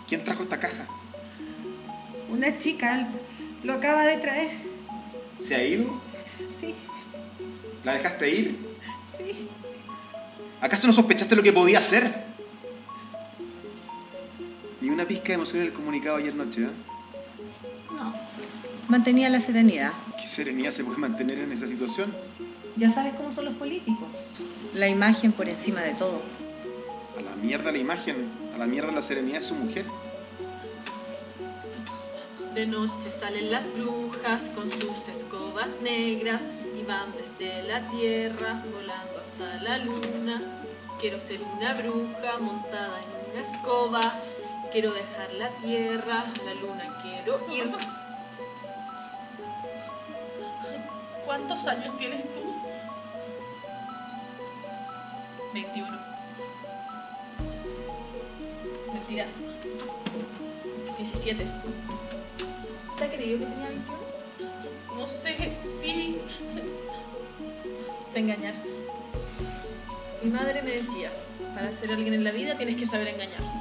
¿Quién trajo esta caja? Una chica lo acaba de traer. ¿Se ha ido? Sí, ¿La dejaste ir? sí. ¿Acaso no sospechaste lo que podía hacer? Ni una pizca de emoción en el comunicado ayer noche, ¿eh? No. Mantenía la serenidad. ¿Qué serenidad se puede mantener en esa situación? Ya sabes cómo son los políticos. La imagen por encima de todo. A la mierda la imagen, a la mierda la serenidad de su mujer. De noche salen las brujas con sus escobas negras y van desde la tierra volando hasta la luna. Quiero ser una bruja montada en una escoba. Quiero dejar la tierra, la luna quiero ir. ¿Cuántos años tienes tú? 21. Mentira. 17. ¿Se ha creído que tenía 21? No sé, sí. Sé engañar. Mi madre me decía, para ser alguien en la vida tienes que saber engañar.